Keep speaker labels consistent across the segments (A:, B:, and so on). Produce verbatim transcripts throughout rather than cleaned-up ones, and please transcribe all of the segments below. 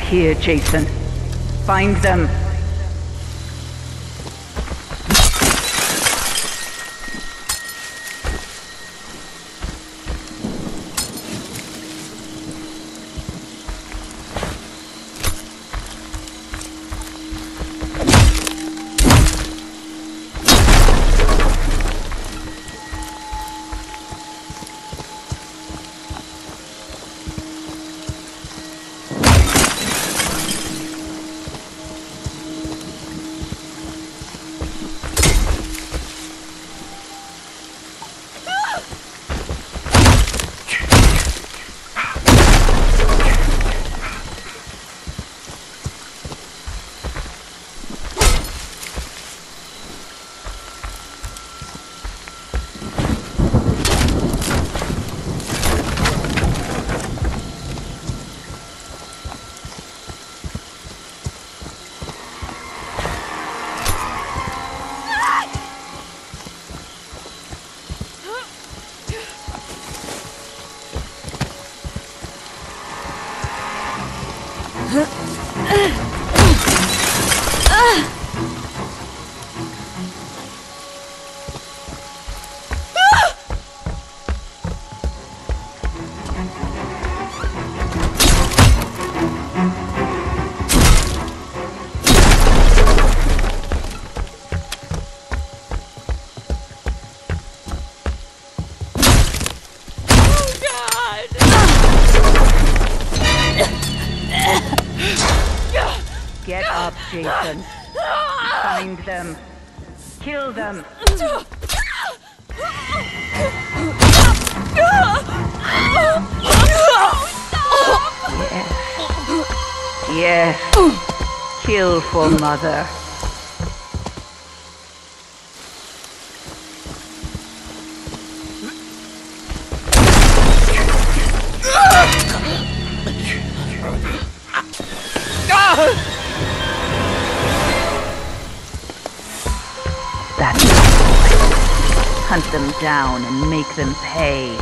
A: here, Jason. Find them. Get up, Jason. Find them. Kill them. Yes. Yes. Kill for Mother. That's the boy. Hunt them down and make them pay.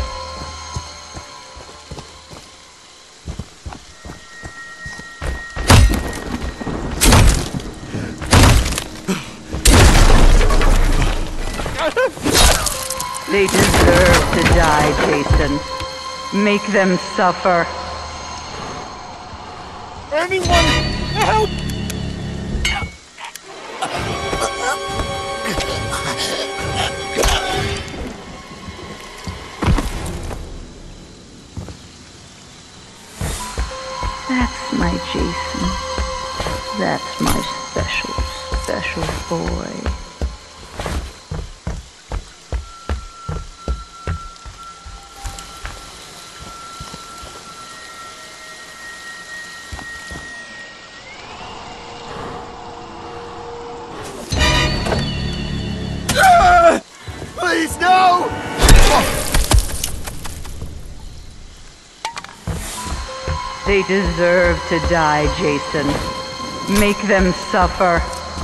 A: They deserve to die, Jason. Make them suffer.
B: Anyone, help!
A: That's my Jason. That's my special, special boy.
B: Please, no!
A: They deserve to die, Jason. Make them suffer.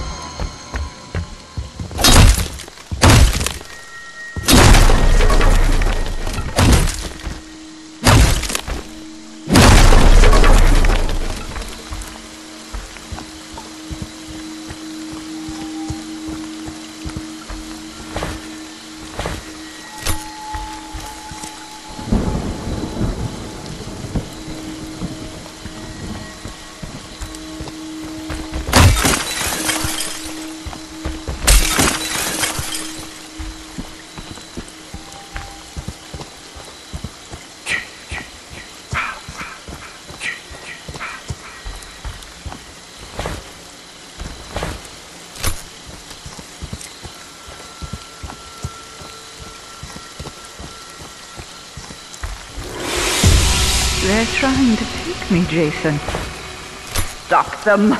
A: They're trying to take me, Jason. Stop them.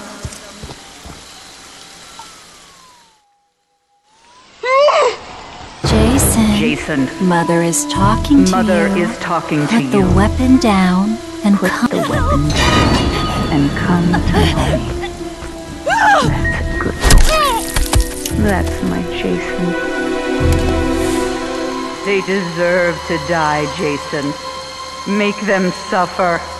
C: Jason.
A: Jason.
C: Mother is talking to
A: Mother
C: you.
A: is talking to
C: Put
A: you.
C: the weapon down and
A: Put
C: come.
A: the weapon down and come to mommy. That's a good boy. That's my Jason. They deserve to die, Jason. Make them suffer.